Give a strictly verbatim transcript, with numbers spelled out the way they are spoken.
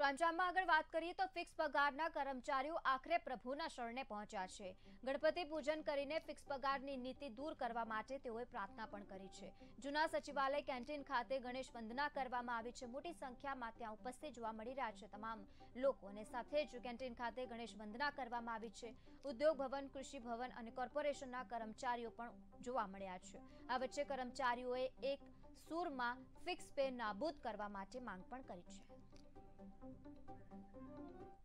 પંજાબમાં આગળ વાત કરીએ તો ફિક્સ પગારના કર્મચારીઓ આખરે પ્રભુના શરણે પહોંચ્યા છે। ગણપતિ પૂજન કરીને ફિક્સ પગારની નીતિ દૂર કરવા માટે તેઓએ પ્રાર્થના પણ કરી છે। જૂના સચિવાલય કેન્ટીન ખાતે ગણેશ વંદના કરવામાં આવી છે। મોટી સંખ્યામાં ત્યાં ઉપસ્થિત જોવા મળી રહ્યા છે તમામ લોકો અને સાથે જ કેન્ટીન ખાતે ગણેશ વંદના કરવામાં આવી છે। ઉદ્યોગ ભવન, કૃષિ ભવન અને કોર્પોરેશનના કર્મચારીઓ પણ જોવા મળ્યા છે। આ વચ્ચે કર્મચારીઓએ એક સૂરમાં ફિક્સ પે નાબૂદ કરવા માટે માંગ પણ કરી છે।